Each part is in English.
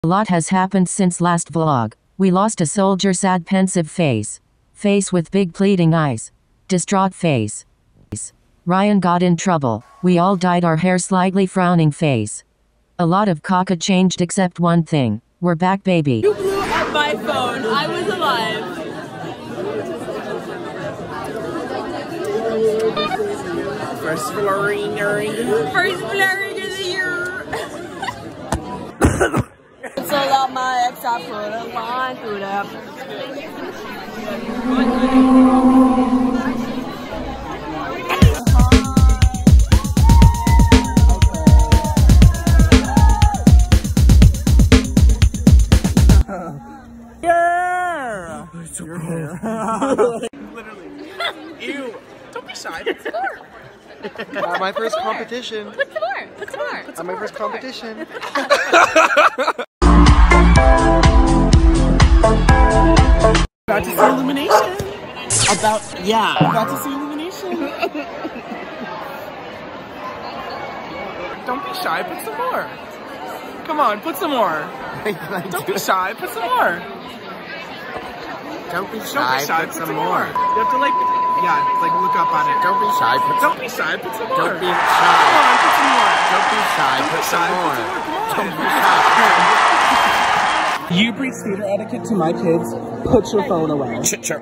A lot has happened since last vlog. We lost a soldier, sad pensive face. Face with big pleading eyes. Distraught face. Ryan got in trouble. We all dyed our hair slightly frowning face. A lot of caca changed except one thing. We're back, baby. You blew up my phone. I was alive. First blurring of the year. It's all out my ex. I put a line through that. Yeah! It's your hair. Literally. Ew. Don't be shy. Put some more. My first competition. Put some more. Put some more. At my first competition. About to see illumination. About to see illumination. Don't be shy. Put some more. Come on, put some more. Don't be shy. Put some more. Don't be shy, put some more. You have to like look up on it. Don't be shy, put some more. Don't be shy, put some more. Don't be shy. Come on, put some more. Don't be shy, put some more. Don't be shy. You breathe theater etiquette to my kids. Put your phone away.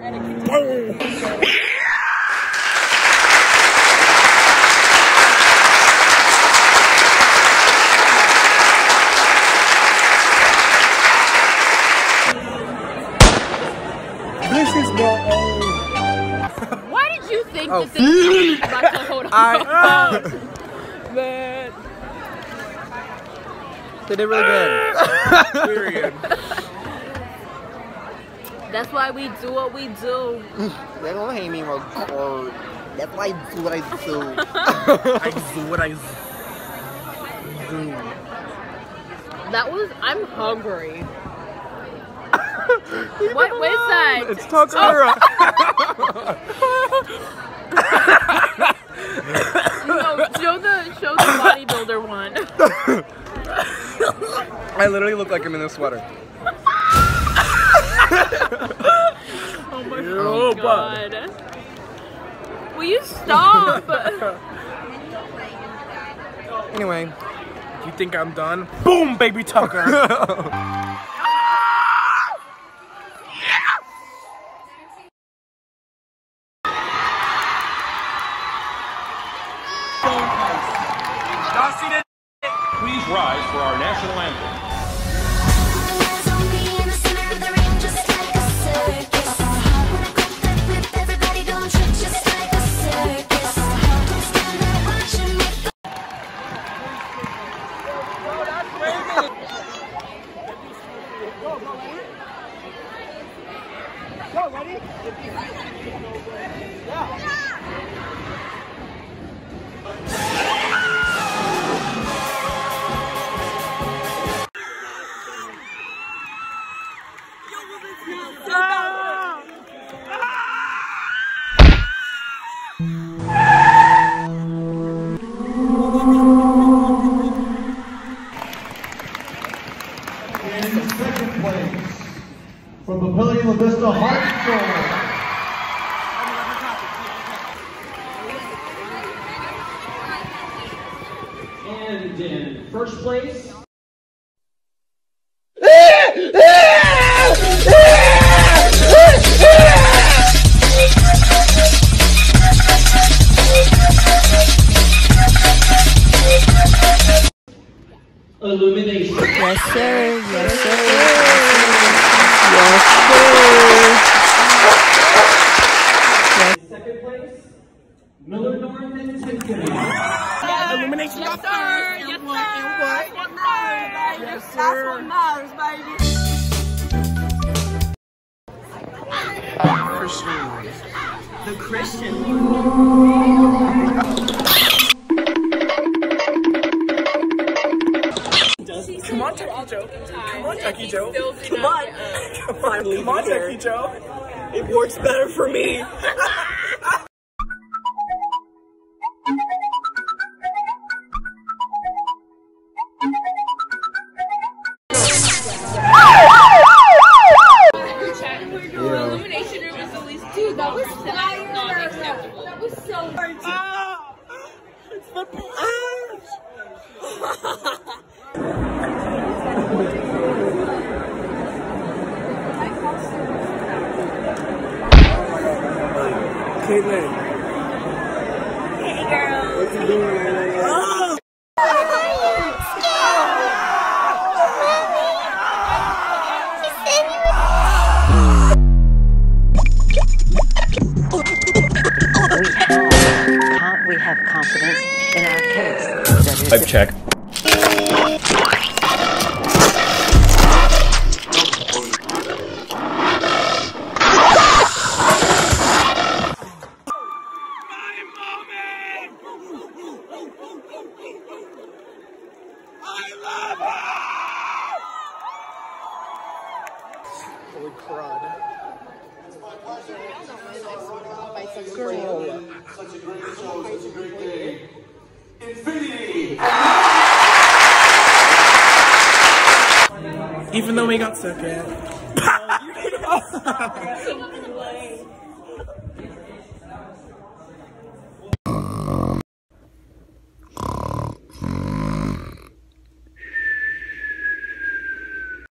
This is not Why did you think that this was about to hold on? Man. They did really good. Period. That's why we do what we do. They don't hate me record. That's why I do what I do. I do what I do. That was. I'm hungry. What is that? It's Takara. No, show the bodybuilder one. I literally look like I'm in a sweater. Oh my god. Will you stop? Anyway. You think I'm done? Boom, baby Tucker. Please rise for our national anthem. From Papillion La Vista Heart Control. And in first place. Illumination. Yes, sir. Yes, sir. Second place, Miller North and Tiffany. Illumination. Yes, sir. Yes, sir. Yes, sir. That's what matters, baby. Christian. The Christian. Come on, Techie Joe. Come on, Techie Joe. Come on. Come on, Techie Joe. It works better for me. Caitlin. Hey, girl. What you doing? Oh! We have confidence in our case. Pipe check. Holy crud. Even though we got second.